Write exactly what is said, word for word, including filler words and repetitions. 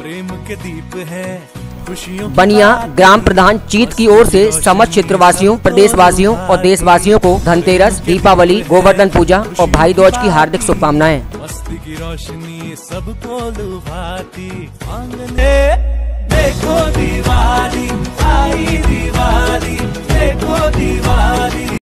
प्रेम के दीप है खुशियों। बनिया ग्राम प्रधान चीत की ओर से समस्त क्षेत्रवासियों, प्रदेशवासियों और देशवासियों को धनतेरस, दीपावली, गोवर्धन पूजा और भाई दूज की हार्दिक शुभकामनाएं। मस्ती की रोशनी सबको लुभाती, आंगने देखो दिवाली आई दिवाली, देखो दिवाली।